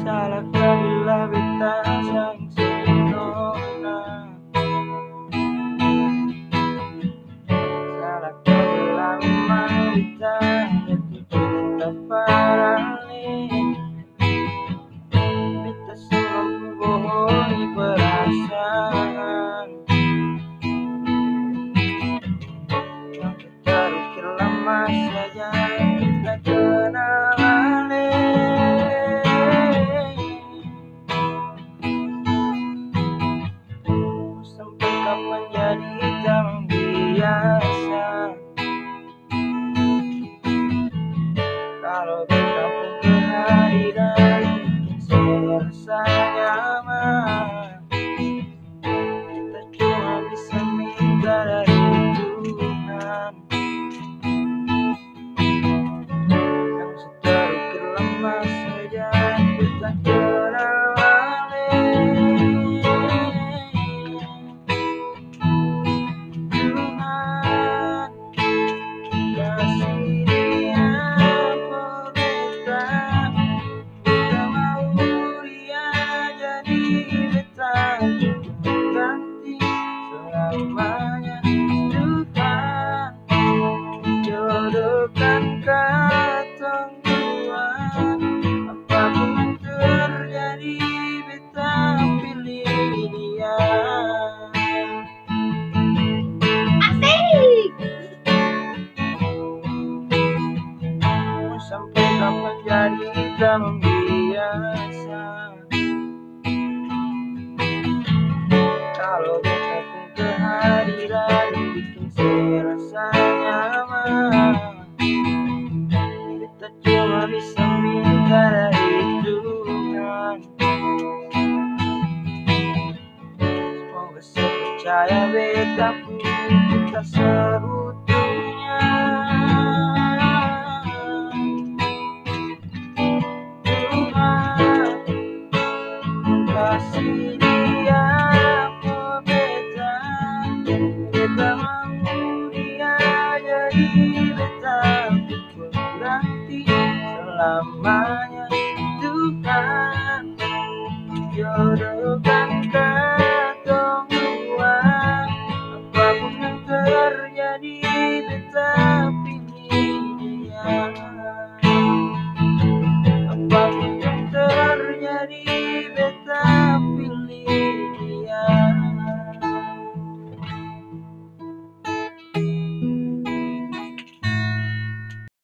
Salahkah bila beta sayang senona? Salahkah bila memang beta jatuh cinta paralel? Beta semampu bohongi perasaan, tapi terukir lama saja kita kenalan. Sampai kapan jadi zaman biasa? Kalau kita pun kehadiran saya rasa nyaman. Kita cuma bisa minta dari Tuhan yang seterukir lama saja kita kenalan. Selamanya Tuhan jodohkan katong dua, apapun yang terjadi beta pilih dia. Asik. Sampai kapan jadi zaman biasa? Kalau beta pun kehadiran bikin saya rasa nyaman. Beta cuma bisa minta dari Tuhan. Semoga saya percaya beta pun kita seutuhnya. Tuhan kasih dia beta, beta mau dia jadi beta berarti selamanya. Tuhan jodoh